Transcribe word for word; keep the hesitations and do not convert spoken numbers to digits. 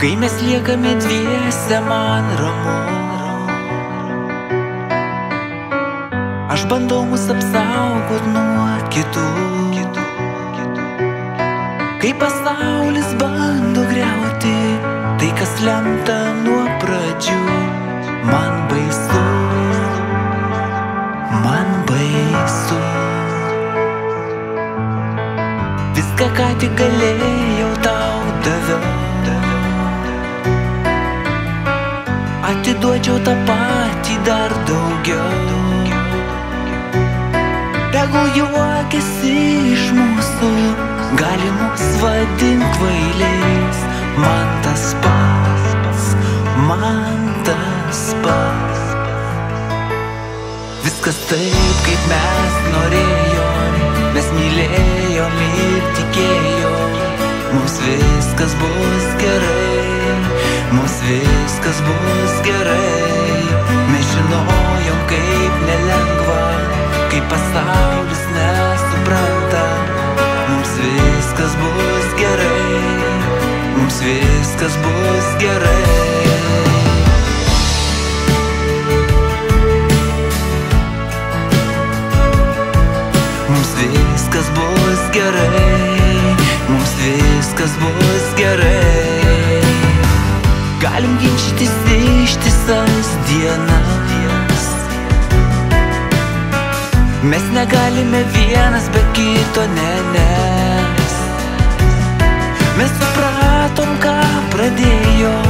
Kai mes liekame dviese, man ramu. Aš bandau mus apsaugot nuo kitų. Kai pasaulis bando griauti tai, kas lemta nuo pradžių, man baisu, man baisu. Viską, ką tik galėjau, tau daviau. Atiduočiau tą patį dar daugiau. Tegul juokiasi iš mūsų, gali mus vadint kvailiais. Man tas pats, man tas pats. Viskas taip, kaip mes norėjom. Mes mylėjom ir tikėjom. Mums viskas bus gerai, mums viskas bus gerai. Mes žinojom, kaip nelengva, kaip pasaulis nesupranta. Mums viskas bus gerai, mums viskas bus gerai. Mums viskas bus gerai, mums viskas bus gerai. Galim ginčytis ištisas dienas. Mes negalime vienas be kito, ne, nes mes supratom, ką pradėjom.